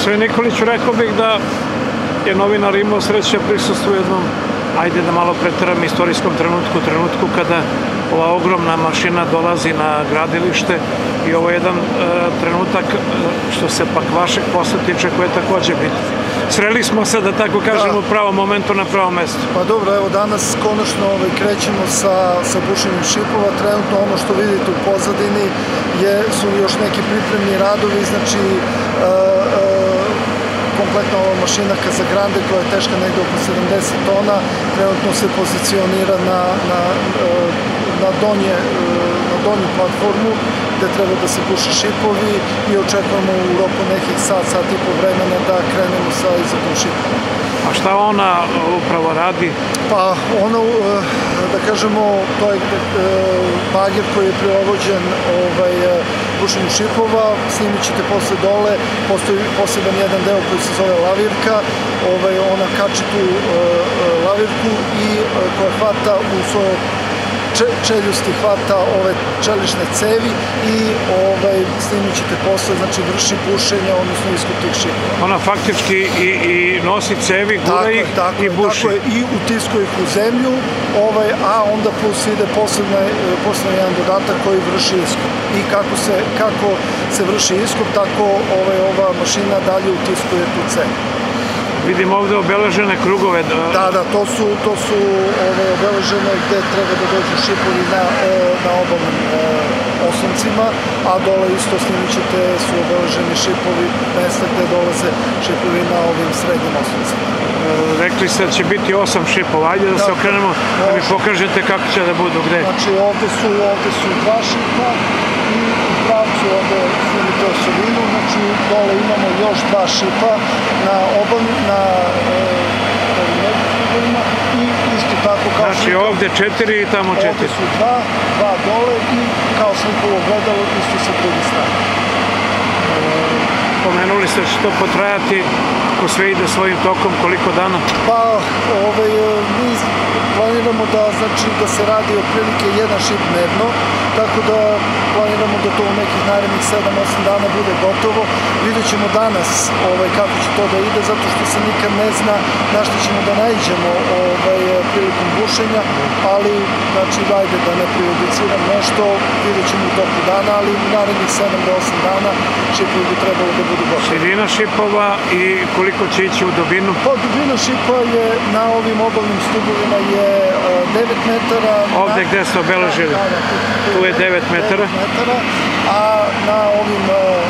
Gospodin Nikoliću, rekao bih da je novinar imao sreće prisustvo u jednom, ajde da malo preteram, istorijskom trenutku kada ova ogromna mašina dolazi na gradilište i ovo je jedan trenutak što se pak vašeg posla tiče koji je takođe bitno. Sreli smo se, da tako kažem, u pravom momentu na pravom mestu. Pa dobro, evo danas konačno krećemo sa bušenjem šipova. Trenutno ono što vidite u pozadini su još neki pripremni radovi, znači kompletna ova mašina Casagrande koja je teška negde oko 70 tona, trenutno se pozicionira na donju platformu gde treba da se buše šipovi i očekujemo u roku nekih sat i po vremena da krenemo sa izradom šipova. A šta ona upravo radi? Pa ona, da kažemo, to je bager koji je prilagođen bušenju šipova, snimit ćete posle dole, postoji poseban jedan deo koji se zove lavirka, ona kači tu lavirku i koja hvata u svoje čeljusti, hvata ove čelične cevi i snimit ćete posle, znači vrši bušenje, odnosno iskup tih šipova. Ona faktički i nosi cevi, gura ih i buši. Tako je, i utiskuje ih u zemlju, a onda plus ide posle jedan dodatak koji vrši iskup. I kako se vrši iskup, tako ova mašina dalje utiskuje tu cevu. Vidim ovde obeležene krugove. Da, to su obeležene gde treba da dođu šipovi na obalnim osloncima, a dole isto snimit ćete su obeleženi šipovi, mesta gde dolaze šipovi na ovim srednjim osloncima. Rekli ste da će biti 8 šipova, ajde da se okrenemo, da mi pokažete kako će da budu, gde? Znači ovde su 2 šipa i u pravcu ovde snimite osovinu, znači dole imamo još 2 šipa na obalnim, i isto tako kao znači ovde 4 i tamo 4. Ovde su 2 dole i kao slikovo gledalo isto sa druge strane. Pomenuli ste da će to potrajati, ako sve ide svojim tokom, koliko dana? Pa, mi planiramo da se radi otprilike 1 šip dnevno, tako da planiramo da to u nekih narednih 7-8 dana bude gotovo. Vidjet ćemo danas kako će to da ide, zato što se nikad ne zna na što ćemo da naiđemo prilikom bušenja, ali, znači, dajde da ne prejudiciram nešto, vidjet ćemo u toku dana, ali u narednih 7-8 dana šipovi bi trebalo da budu gotovi. Širina šipova i koliko će ići u dubinu? Pa dubina šipa je na ovim obalnim stubovima je 9 metara. Ovde gde ste obeležili? Tu je 9 metara. A na ovim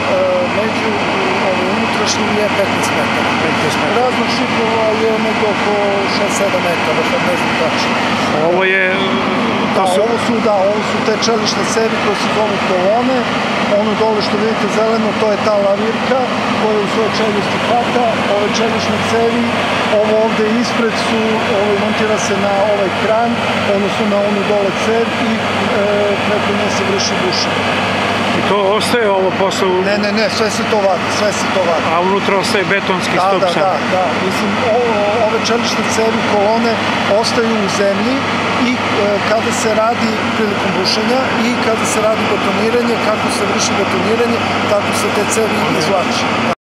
unutrašnjim je 15 metara. Raznog šipova je negdje oko 6-7 metara, sad ne znam tačno. Ovo je... Ovo su te čelične cevi koje se zovu kolone. Ono dole što vidite zeleno, to je ta lavirka koja u svoje čeljusti hvata. Ove čelične cevi, ovo ovde ispred montira se na ovaj kran, odnosno na onu dole cev i preko nje se vrši bušenje. I to ostaje ovo posle? Ne, sve se to vadi, A unutra ostaje betonski stup sad? Da, mislim, ove čelične cevi, kolone ostaju u zemlji i kada se radi prilikom bušenja i kada se radi betoniranje, kako se vrši betoniranje, tako se te cevi izvlače.